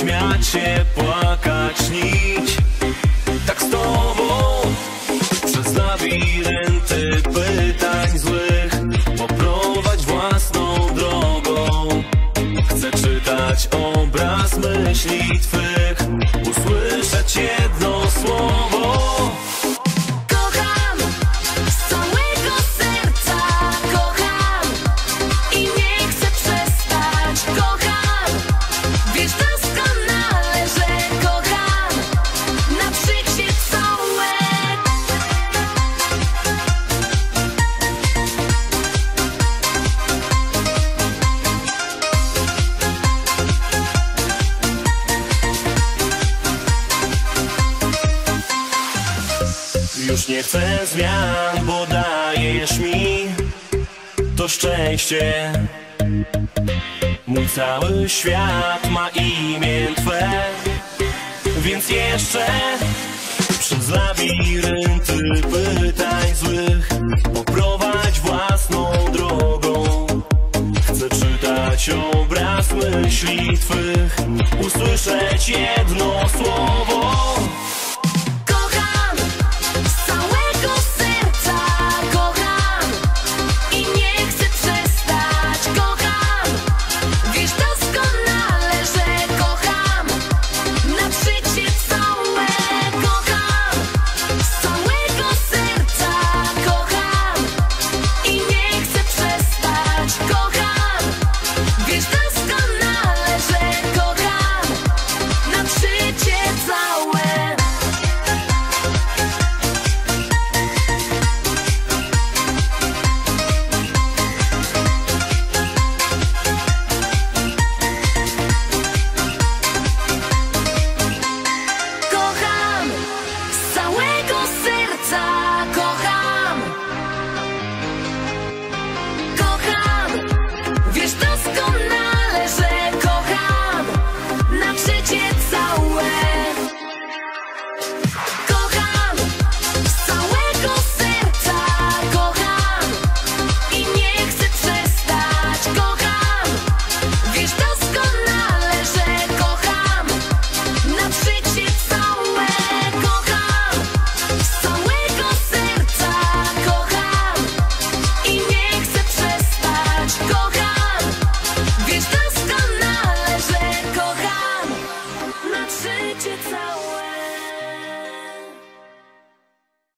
śmiać się, płakać, śnić. Tak z tobą przez labirynty pytań złych poprowadź własną drogą. Chcę czytać obraz myśli twych, usłyszeć jedno słowo. Już nie chcę zmian, bo dajesz mi to szczęście. Mój cały świat ma imię Twe, więc jeszcze przez labirynty pytań złych poprowadź własną drogą. Chcę czytać obraz myśli Twych, usłyszeć je